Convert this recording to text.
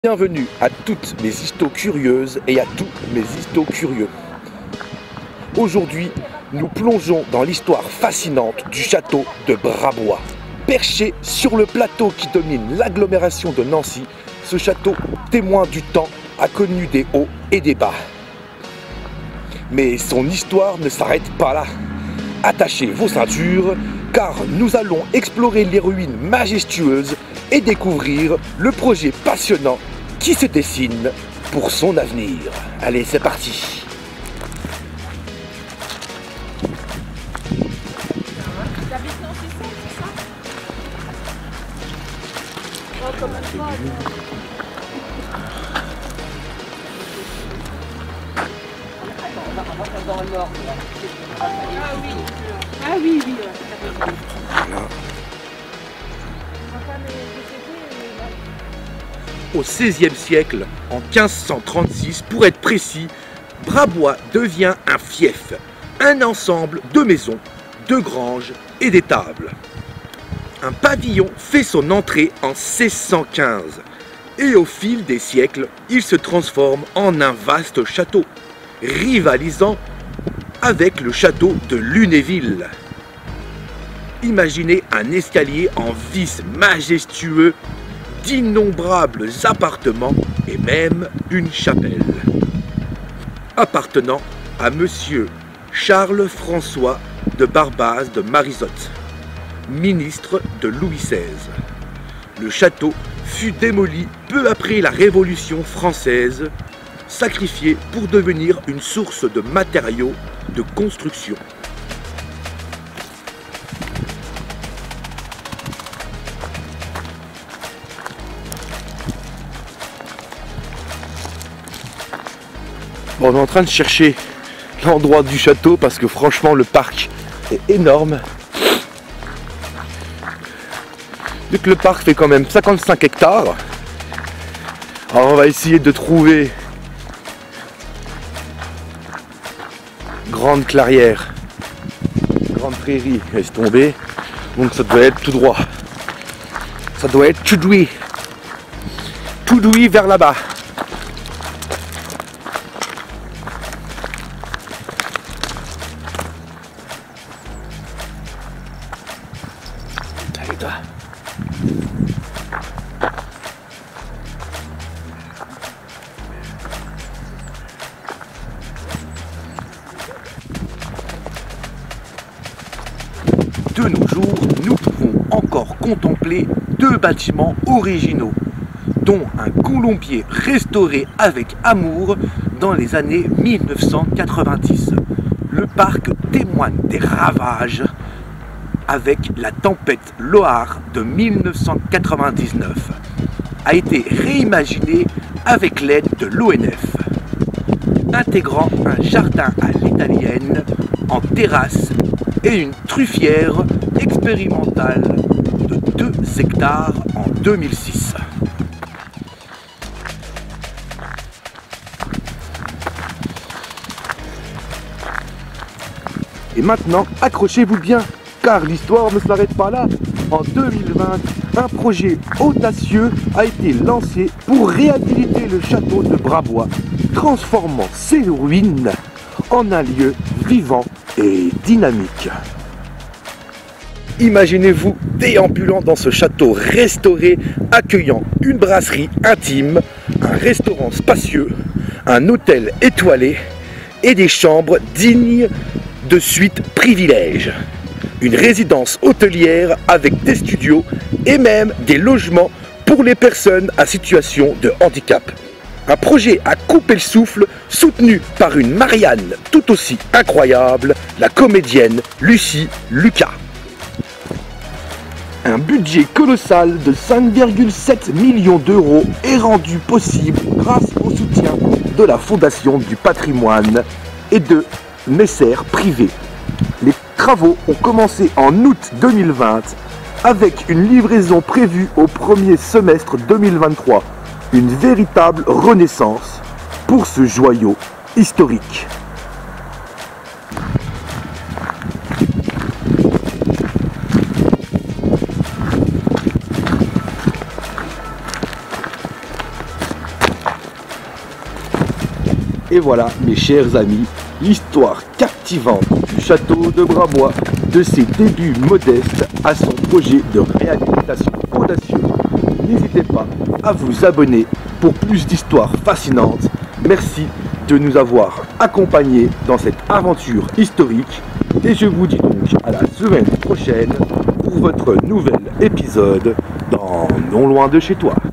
Bienvenue à toutes mes histo-curieuses et à tous mes histo-curieux. Aujourd'hui, nous plongeons dans l'histoire fascinante du château de Brabois. Perché sur le plateau qui domine l'agglomération de Nancy, ce château, témoin du temps, a connu des hauts et des bas. Mais son histoire ne s'arrête pas là. Attachez vos ceintures, car nous allons explorer les ruines majestueuses et découvrir le projet passionnant qui se dessine pour son avenir. Allez, c'est parti. Ah oui, oui. Voilà. Au XVIe siècle, en 1536 pour être précis, Brabois devient un fief, un ensemble de maisons, de granges et d'étables. Un pavillon fait son entrée en 1615 et au fil des siècles, il se transforme en un vaste château, rivalisant avec le château de Lunéville. Imaginez un escalier en vis majestueux, d'innombrables appartements et même une chapelle. Appartenant à monsieur Charles-François de Barbaz de Marizotte, ministre de Louis XVI. Le château fut démoli peu après la Révolution française, sacrifié pour devenir une source de matériaux de construction. Bon, on est en train de chercher l'endroit du château parce que franchement le parc est énorme. Vu que le parc fait quand même 55 hectares, alors on va essayer de trouver grande clairière, grande prairie, laisse tomber, donc ça doit être tout droit. Ça doit être tout douille vers là-bas. Allez toi. De nos jours, nous pouvons encore contempler deux bâtiments originaux, dont un colombier restauré avec amour dans les années 1990. Le parc témoigne des ravages avec la tempête Loire de 1999. A été réimaginé avec l'aide de l'ONF, intégrant un jardin à l'italienne en terrasse et une truffière expérimentale de 2 hectares en 2006. Et maintenant, accrochez-vous bien, car l'histoire ne s'arrête pas là. En 2020, un projet audacieux a été lancé pour réhabiliter le château de Brabois, transformant ses ruines en un lieu vivant et dynamique. Imaginez-vous déambulant dans ce château restauré, accueillant une brasserie intime, un restaurant spacieux, un hôtel étoilé et des chambres dignes de suite privilèges. Une résidence hôtelière avec des studios et même des logements pour les personnes à situation de handicap. Un projet à couper le souffle, soutenu par une Marianne tout aussi incroyable, la comédienne Lucie Lucas. Un budget colossal de 5,7 millions d'euros est rendu possible grâce au soutien de la Fondation du patrimoine et de messes privés. Les travaux ont commencé en août 2020 avec une livraison prévue au premier semestre 2023. Une véritable renaissance pour ce joyau historique. Et voilà, mes chers amis, l'histoire captivante du château de Bramois, de ses débuts modestes à son projet de réhabilitation audacieuse. N'hésitez pas à vous abonner pour plus d'histoires fascinantes. Merci de nous avoir accompagnés dans cette aventure historique. Et je vous dis donc à la semaine prochaine pour votre nouvel épisode dans Non loin de chez toi.